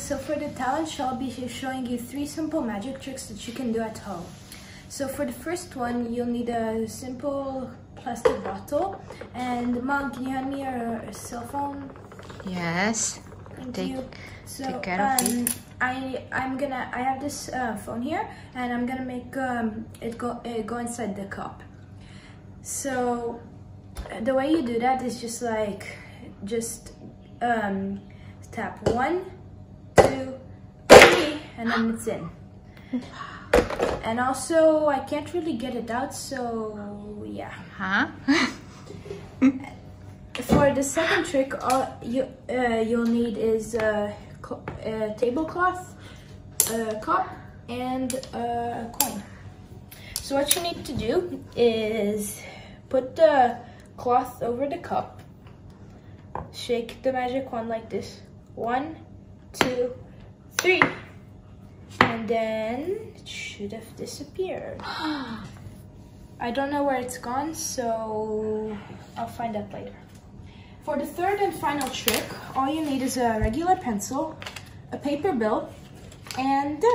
So for the challenge, I'll be showing you 3 simple magic tricks that you can do at home. So for the first one, you'll need a simple plastic bottle. And Mom, can you hand me your cell phone? Yes. Thank you. So take care of it. I have this phone here, and I'm gonna make it go inside the cup. So the way you do that is just tap 1, 2, 3, and then it's in. And also, I can't really get it out, so yeah. Huh? For the second trick, all you'll need is a tablecloth, a cup, and a coin. So what you need to do is put the cloth over the cup, shake the magic wand like this. 1, 2, 3. And then it should have disappeared. I don't know where it's gone, so I'll find out later. For the third and final trick, all you need is a regular pencil, a paper bill, and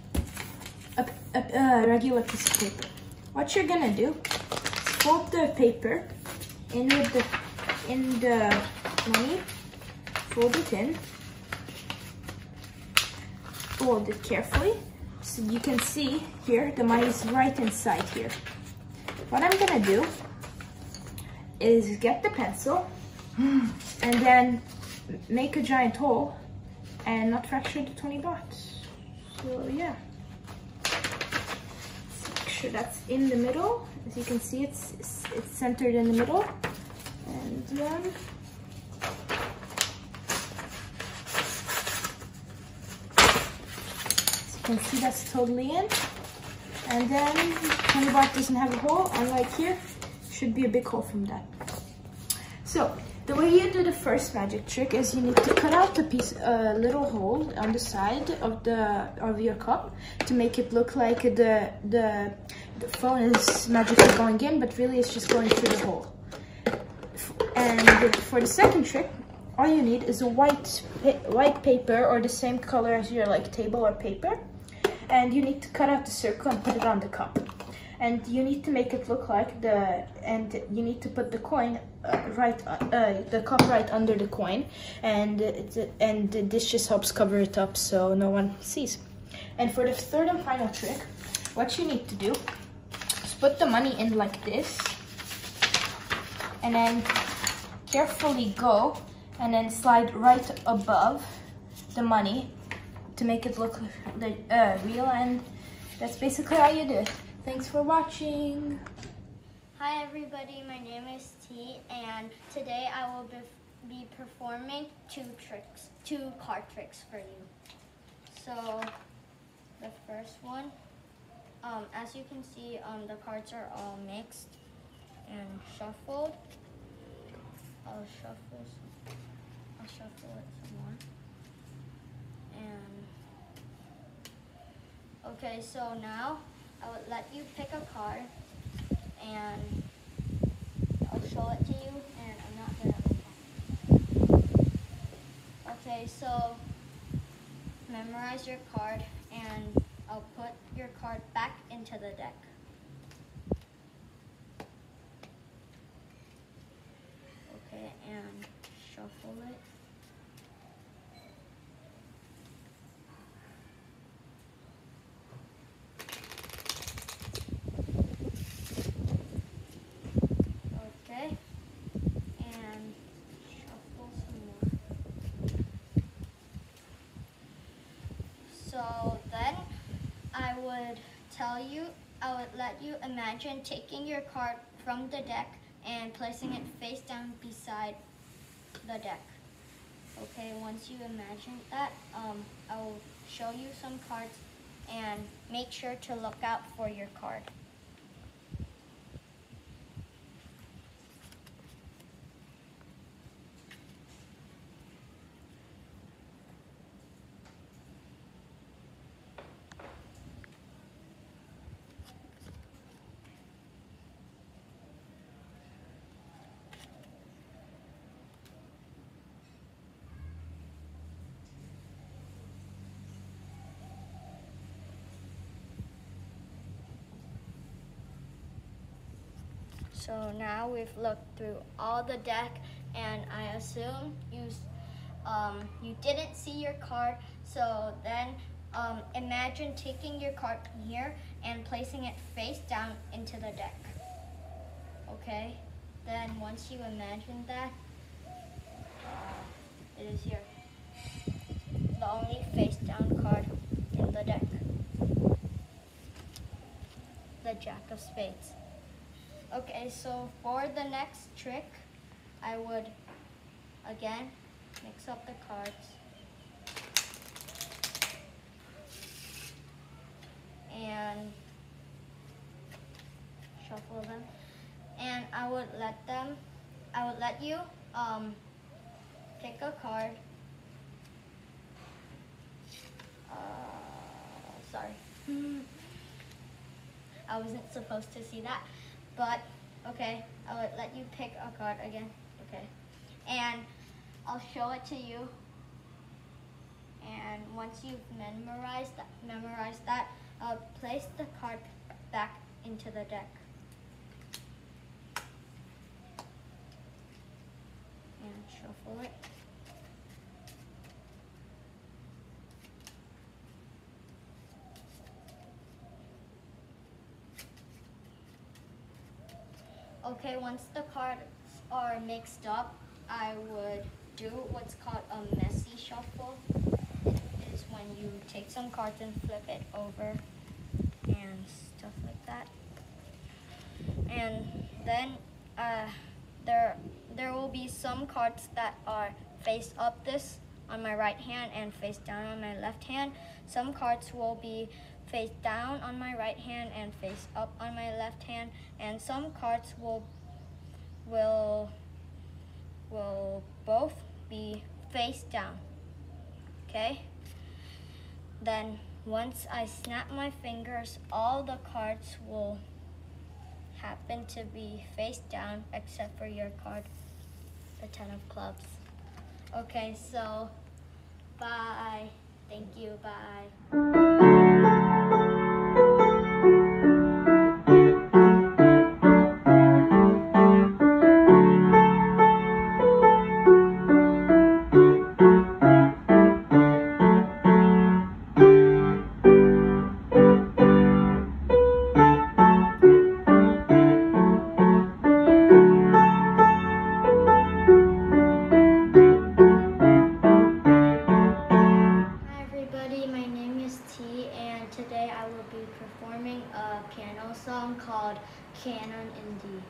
a regular piece of paper. What you're gonna do is fold the paper in the money, fold it in, fold it carefully so you can see here the money is right inside here. What I'm gonna do is get the pencil and then make a giant hole and not fracture the 20 baht. So yeah, make sure that's in the middle. As you can see, it's centered in the middle, and you can see that's totally in. And then 20 baht doesn't have a hole, unlike here, should be a big hole from that. So the way you do the first magic trick is you need to cut out a little hole on the side of your cup to make it look like the phone is magically going in, but really it's just going through the hole. And for the second trick, all you need is a white paper or the same color as your table or paper. And you need to cut out the circle and put it on the cup. And you need to make it look like you need to put the coin the cup right under the coin. And this just helps cover it up so no one sees. And for the third and final trick, what you need to do is put the money in like this. And then carefully go and then slide right above the money to make it look real, and that's basically how you do it. Thanks for watching. Hi everybody, my name is T, and today I will be performing 2 card tricks for you. So the first one, as you can see, the cards are all mixed and shuffled. I'll shuffle it some more. Okay, so now I will let you pick a card and I'll show it to you, and I'm not gonna Okay, so memorize your card and I'll put your card back into the deck. Okay, and shuffle it. So then I would let you imagine taking your card from the deck and placing it face down beside the deck. Okay, once you imagine that, I will show you some cards and make sure to look out for your card. So now we've looked through all the deck, and I assume you didn't see your card. So then imagine taking your card here and placing it face down into the deck. Okay? Then once you imagine that, it is here. The only face down card in the deck. The Jack of Spades. Okay, so for the next trick, I would again mix up the cards and shuffle them, and I would let you pick a card. Sorry. I wasn't supposed to see that, but okay, I would let you pick a card again. Okay, and I'll show it to you. And once you've memorized that, place the card back into the deck. And shuffle it. Okay, once the cards are mixed up, I would do what's called a messy shuffle. It is when you take some cards and flip it over and stuff like that. And then there will be some cards that are face up this on my right hand and face down on my left hand. Some cards will be face down on my right hand and face up on my left hand, and some cards will both be face down. Okay? Then once I snap my fingers, all the cards will happen to be face down except for your card, the 10 of clubs. Okay, so bye. Thank you, bye. Today I will be performing a piano song called Canon in D.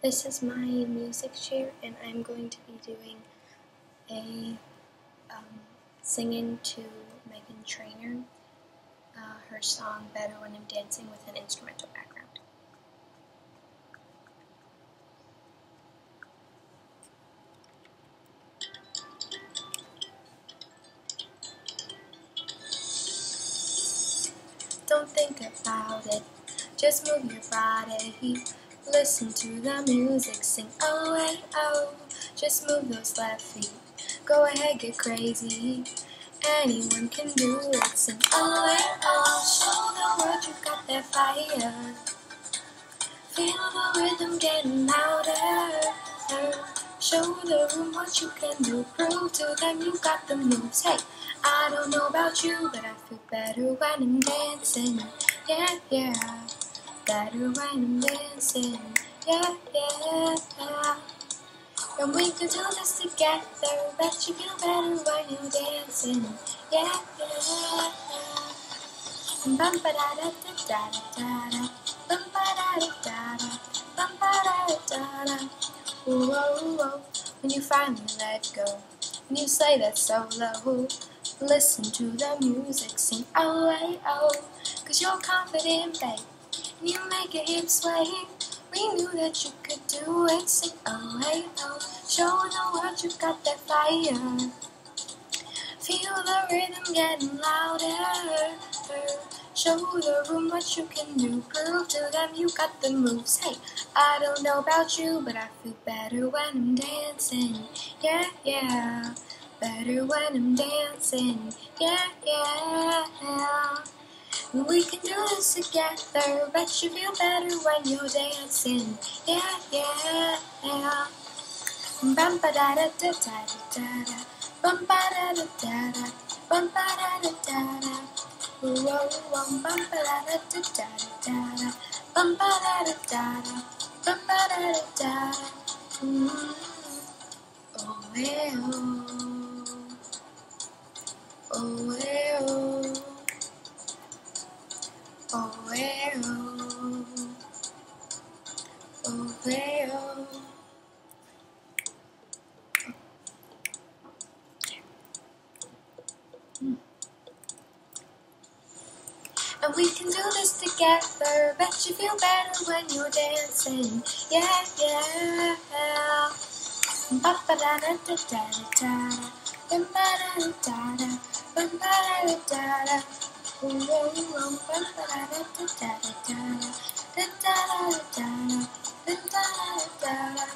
This is my music chair, and I'm going to be doing a singing to Meghan Trainor, her song Better When I'm Dancing, with an instrumental background. Don't think about it, just move your body. Listen to the music, sing oh, hey, oh. Just move those left feet, go ahead, get crazy. Anyone can do it, sing oh, hey, oh. Show the world you got that fire. Feel the rhythm getting louder. Show the room what you can do, prove to them you got the moves. Hey, I don't know about you, but I feel better when I'm dancing. Yeah, yeah. Better when I'm dancing. Yeah, yeah, yeah. And we can do this together. Bet you feel better when you're dancing. Yeah, yeah, yeah. Bum ba da da da da da da. Bum ba da da da da. Bum ba da da da. Whoa, whoa. When you finally let go, when you say that solo, listen to the music, sing oh, hey, oh. Cause you're confident, babe, and you make your hips sway. We knew that you could do it, sing oh, hey, oh. Show the world you got that fire. Feel the rhythm getting louder. Show the room what you can do, prove to them you got the moves. Hey, I don't know about you, but I feel better when I'm dancing. Yeah, yeah. Better when I'm dancing. Yeah, yeah. We can do this together. Bet you feel better when you're dancing. Yeah, yeah, yeah. Bum ba da da da da da da. Bum ba da da da da. Bum ba da da da da. Whoa, whoa, bum ba da da da da da da. Bum ba da da da da. Bum ba da da da da. Oh, hey, oh. Oh, hey, oh. Oh, hey, oh. Oh, hey, oh. And we can do this together. Bet you feel better when you're dancing. Yeah, yeah. Ba ba da da da da da da. Ba ba da da da da. Ba ba da da da da. Whoa, whoa, ba ba da da da da da da. Da da da da da. Da da da da.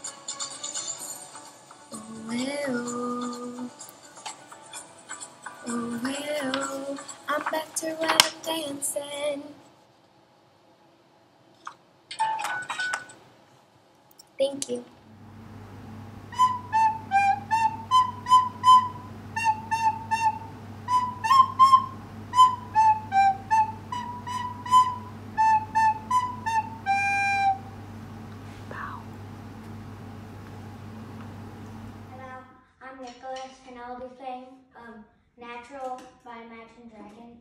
Oh, well. Oh, well. I'm better when I'm dancing. Thank you. Hello, I'm Nicholas, and I'll be playing Natural by Imagine Dragons.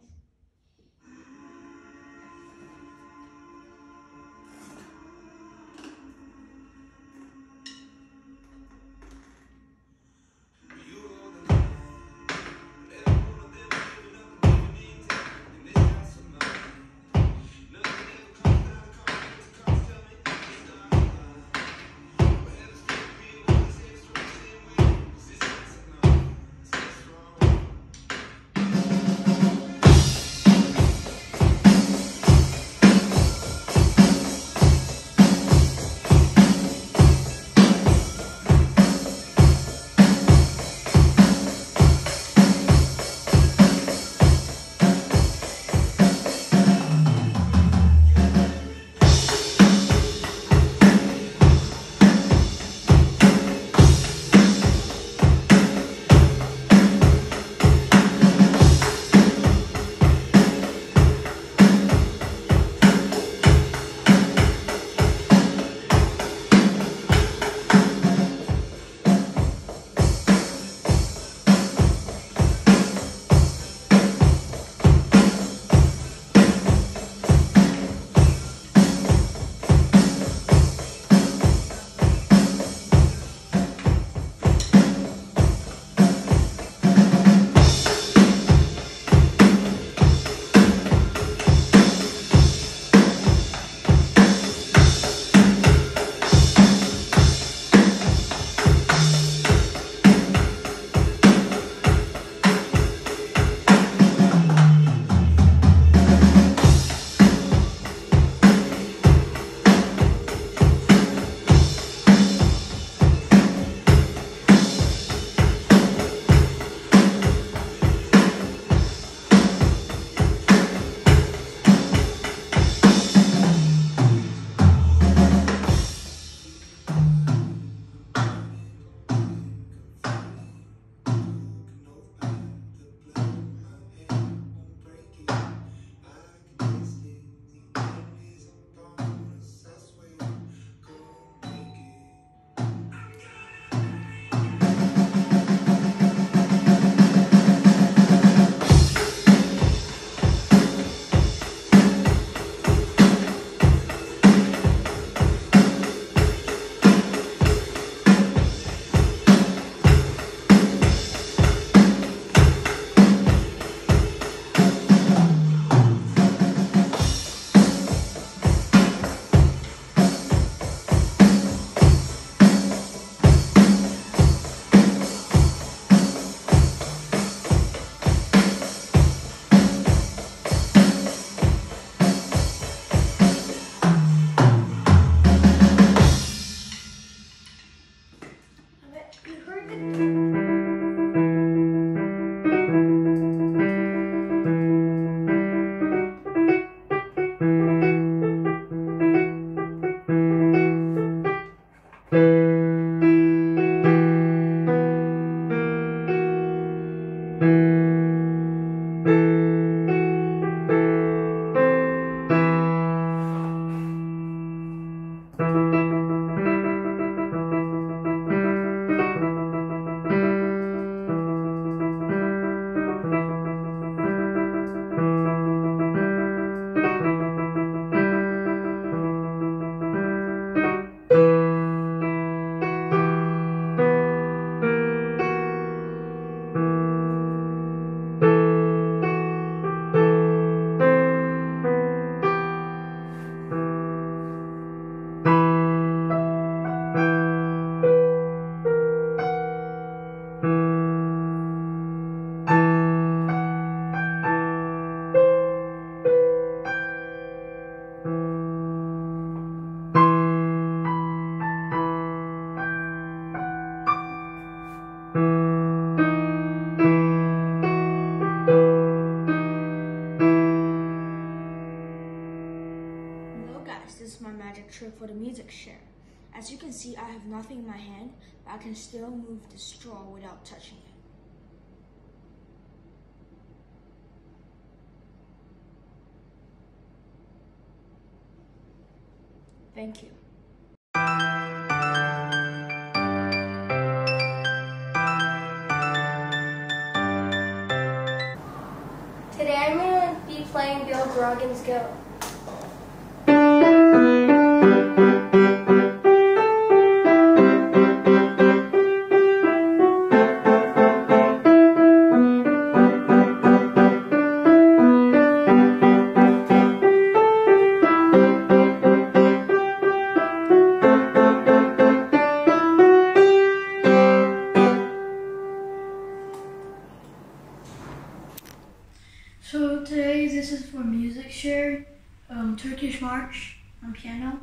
for the music share. As you can see, I have nothing in my hand, but I can still move the straw without touching it. Thank you. Today I'm going to be playing Bill Grogan's Go. So today this is for music share, Turkish March on piano.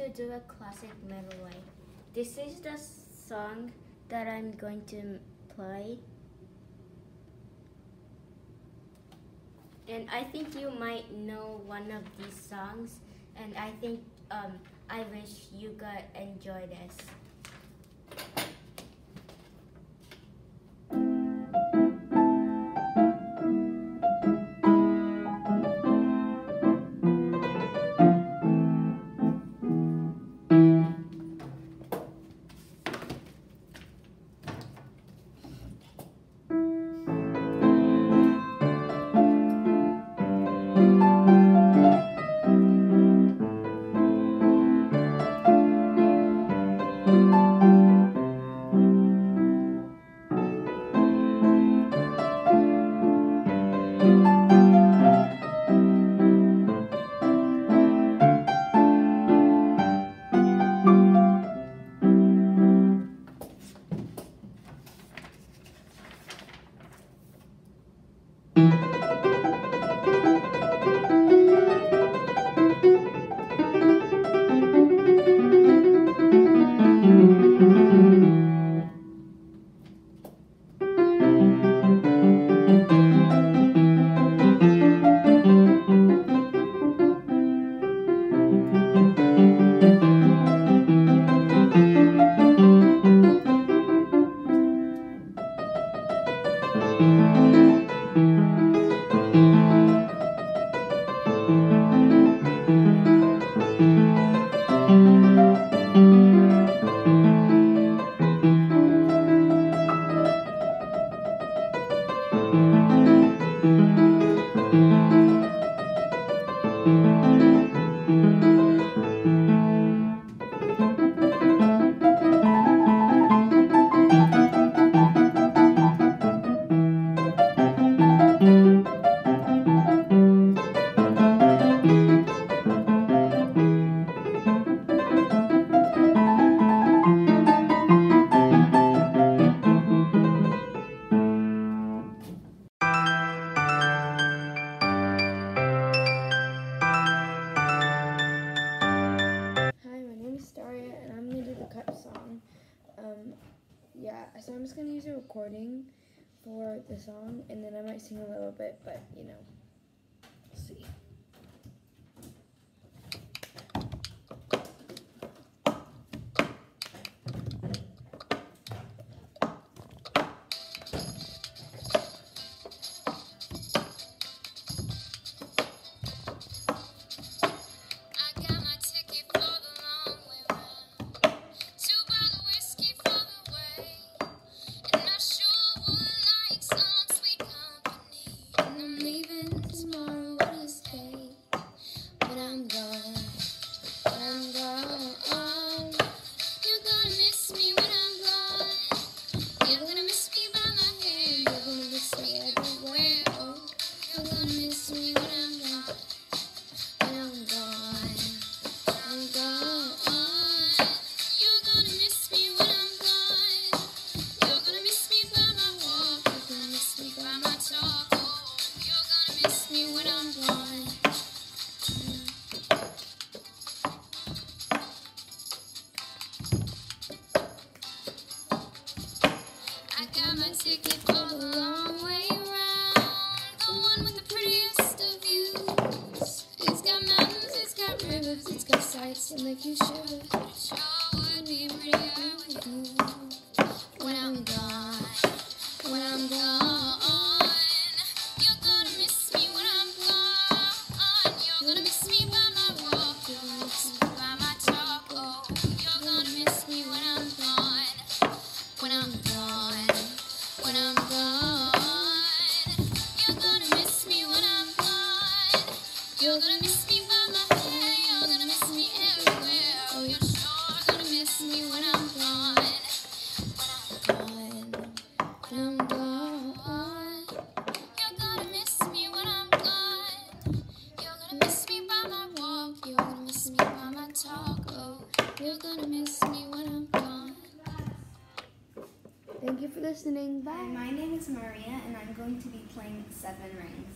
to do a classic medley. This is the song that I'm going to play. And I think you might know one of these songs, and I think I wish you could enjoy this. So I'm just going to use a recording for the song, and then I might sing a little bit, but you know, we'll see. Ticket for the long way round, the one with the prettiest of views. It's got mountains, it's got rivers, it's got sights that make you shiver. It sure would be prettier with you. When I'm gone, when I'm gone, you're gonna miss me when I'm gone. You're gonna miss me by my walk, you're gonna miss me by my talk. Oh, you're gonna miss me when I'm gone, when I'm gone. When I'm gone, you're gonna miss me when I'm gone. You're gonna miss me by my hair, you're gonna miss me everywhere. Oh, you're sure gonna miss me when I'm gone. When I'm gone, you're gonna miss me when I'm gone. You're gonna miss me by my walk, you're gonna miss me by my talk. Oh, you're gonna miss me when I'm gone. Thank you for listening. Bye. Hi, my name is Maria, and I'm going to be playing Seven Rings.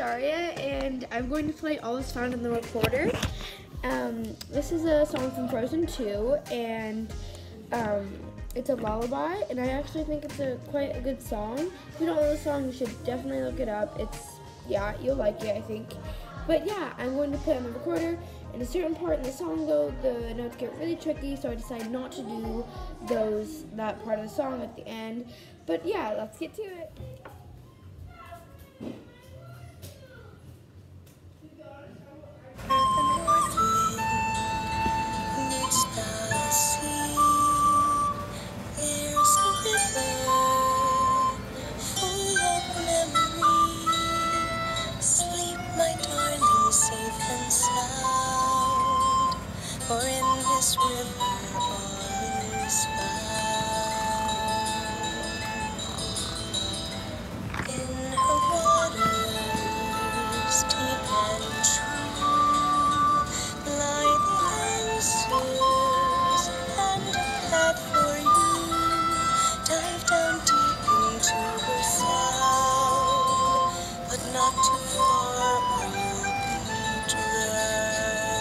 Daria, and I'm going to play All Is Found in the Recorder. This is a song from Frozen 2, and it's a lullaby, and I actually think it's quite a good song. If you don't know the song, you should definitely look it up. Yeah, you'll like it, I think. But yeah, I'm going to play on the recorder. In a certain part in the song, though, the notes get really tricky, so I decided not to do that part of the song at the end. But yeah, let's get to it. For in this river all is found. In her waters deep and true lie the answers and a path for you. Dive down deep into her sound, but not too far or you'll be drowned.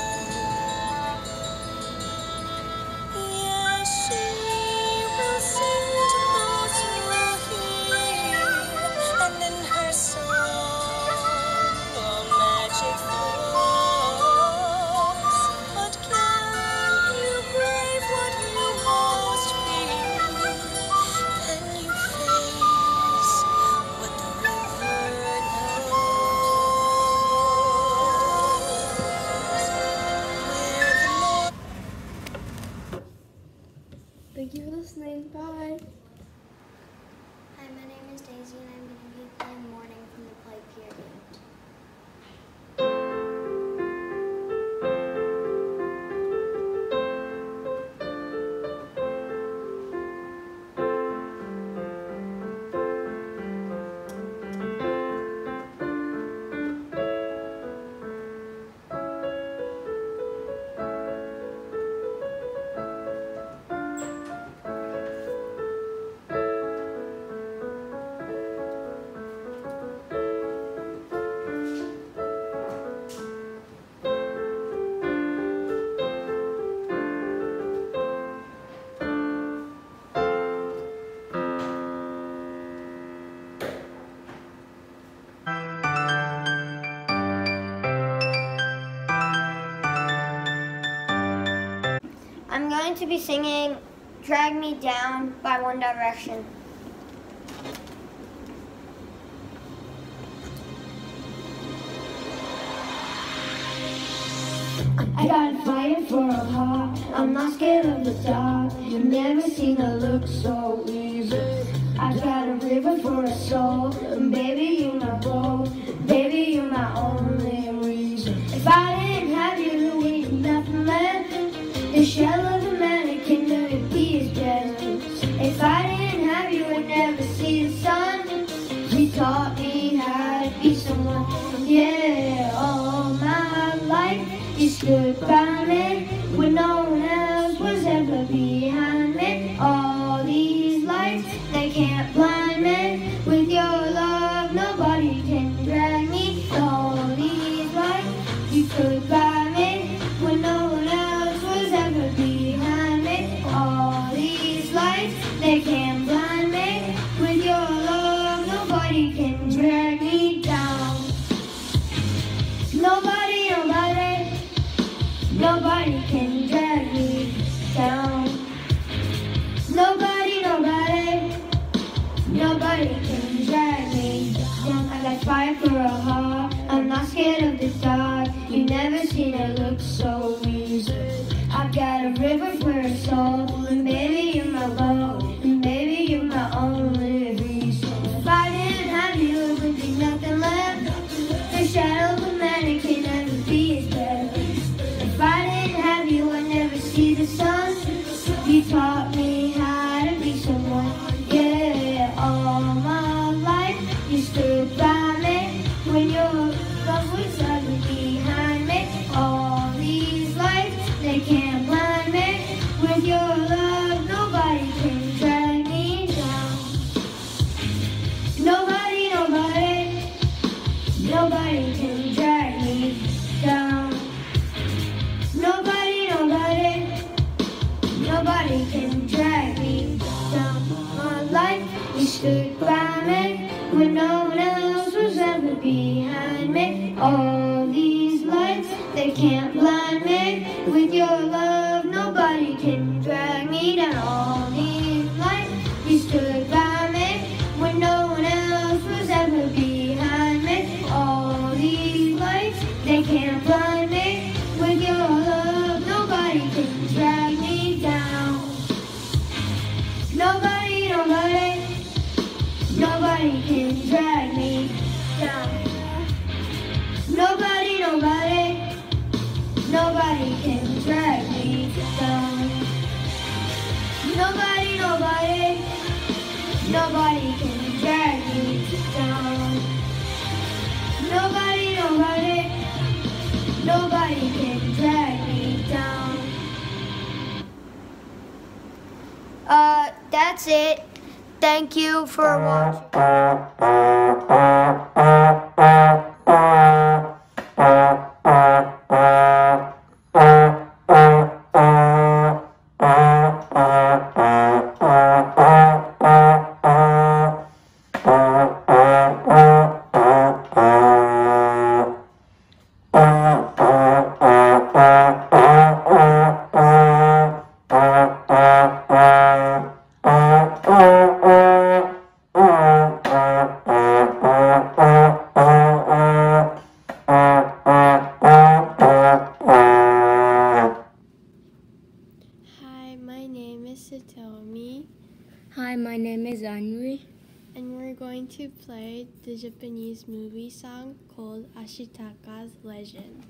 Thank you for listening. Bye. Hi, my name is Daisy, and I'm going to be playing Morning from the play Period. I'm going to be singing Drag Me Down by One Direction. I got a fire for a heart, I'm not scared of the dark. You've never seen a look so easy. I got a river for a soul, and baby you're my boat, baby you're my only reason. If I didn't have you, we'd nothing left. The shell of a mannequin that would be his best. If I didn't have you, I'd never see the sun. You taught me how to be someone. Yeah, all my life you stood by me when no one else was ever behind me. All these lights, they can't blind me. With your love, nobody can drag me. All these lights, you stood by me when no one else was ever behind me. All these lights, they can't blind me. With your love, nobody can drag me down. Nobody, nobody, nobody can drag me down. Nobody, nobody, nobody can drag me down. I got fire for a heart, I'm not scared of the dark. You've never seen it look so easy. I've got a river for a soul, and baby you're my boat, and baby you're my only reason. If I didn't have you, it would be nothing left. The shadow of a mannequin never be his best. If I didn't have you, I'd never see the sun. You taught me how to be someone. Yeah, all my life you stood by me when your love was ever behind me. All these lights, they can't blind me. With your love, nobody can drag me down. Nobody, nobody, nobody All these lights, they can't blind me. With your love, nobody can drag me down. All these lights, you stood by me when no one else was ever behind me. All these lights, they can't blind me. With your love, nobody can drag me down. Nobody, nobody, nobody can drag me down. Nobody, nobody, nobody can drag me down. Nobody, nobody, nobody can drag me down. Nobody, nobody, nobody can drag me down. That's it. Thank you for watching. Hi, my name is Satomi, Hi, my name is Anri. and we're going to play the Japanese movie song called Ashitaka's Legend.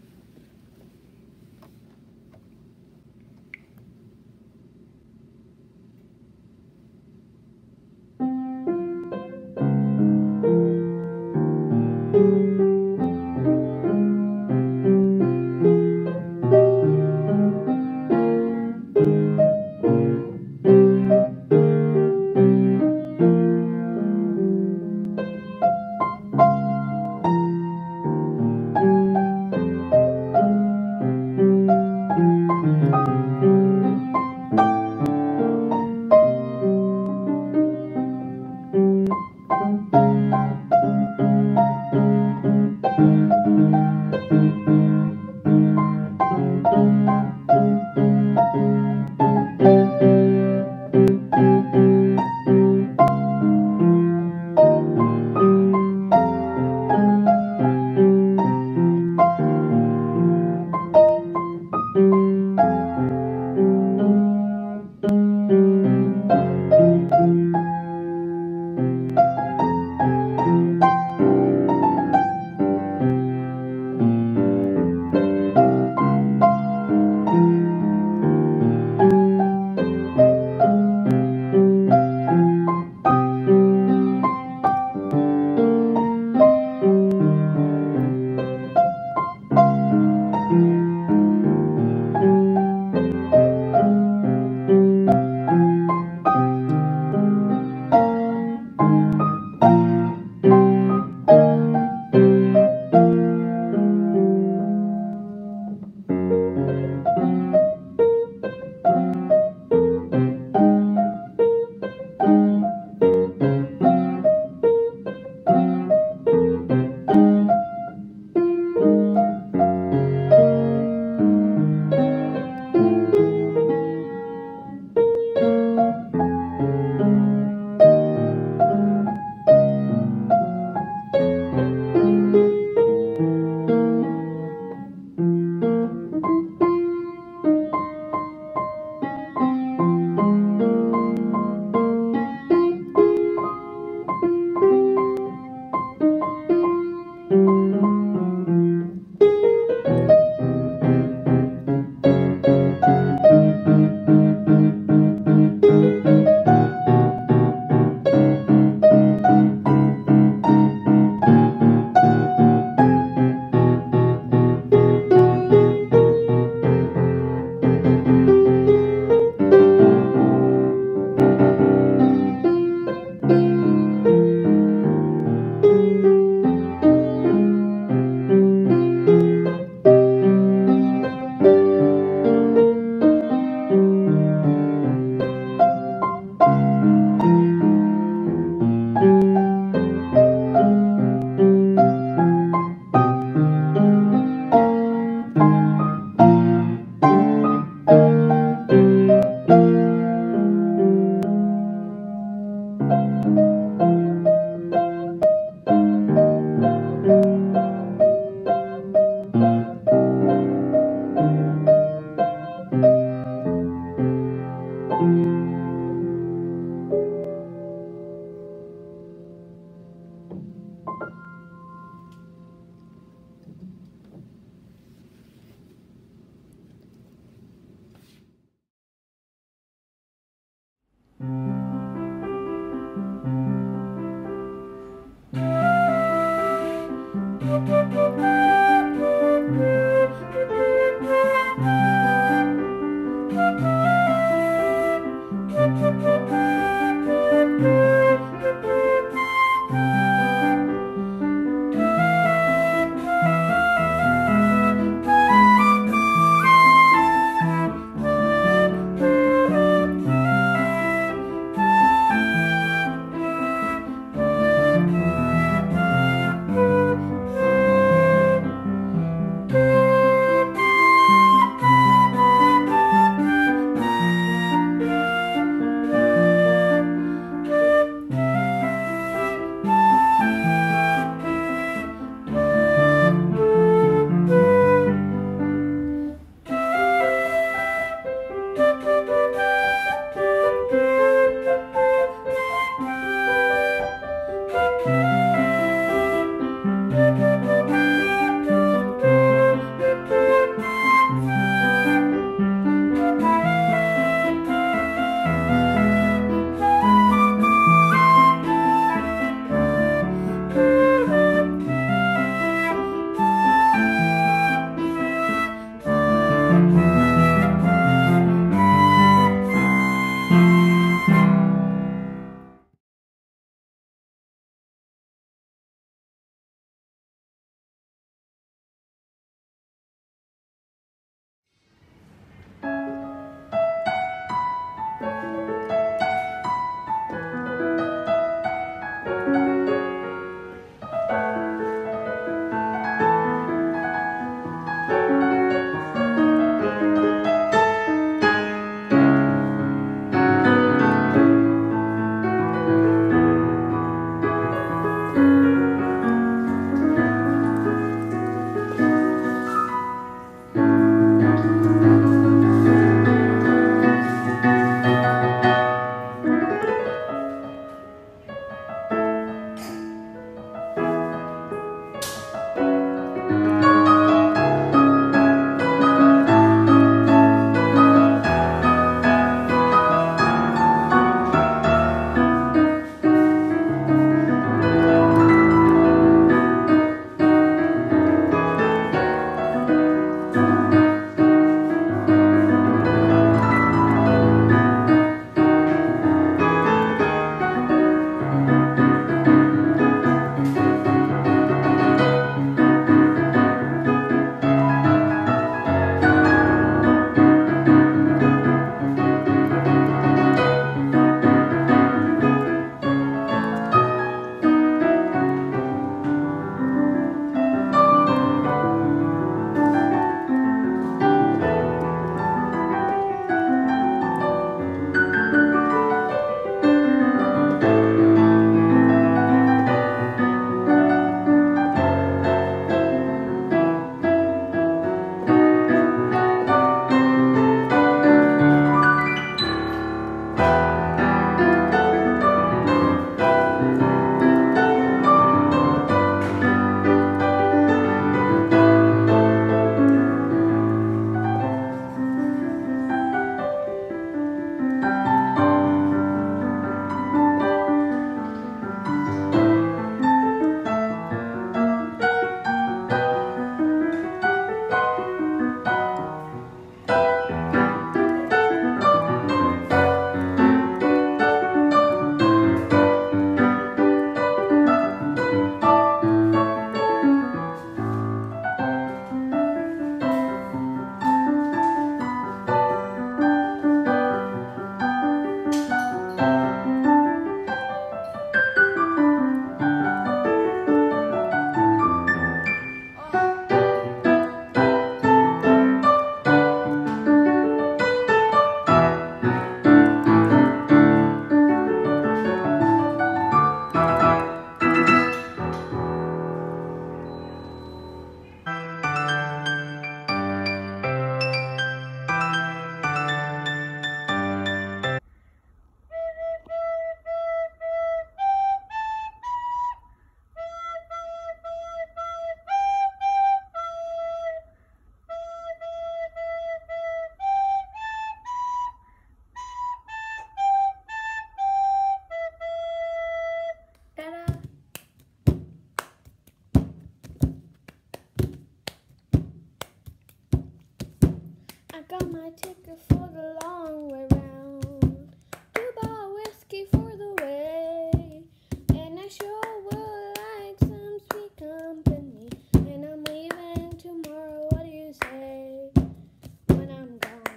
I got my ticket for the long way round. 2 bar whiskey for the way. And I sure would like some sweet company. And I'm leaving tomorrow, what do you say? When I'm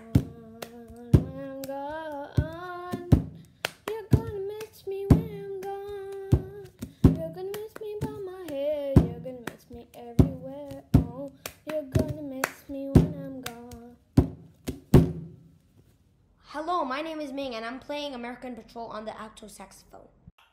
gone, you're gonna miss me when I'm gone. You're gonna miss me by my hair, you're gonna miss me everywhere. Oh, you're gonna miss me when I'm gone. Hello, my name is Ming and I'm playing American Patrol on the alto saxophone.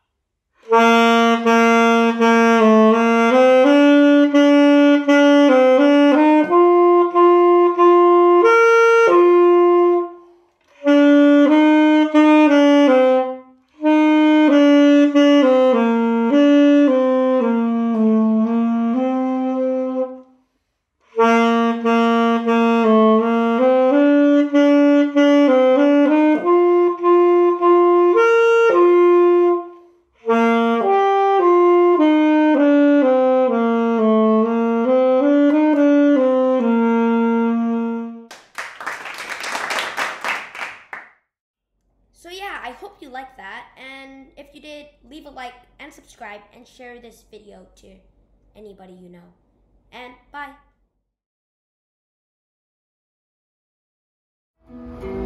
So yeah, I hope you liked that, and if you did, leave a like and subscribe and share this video to anybody you know. And bye.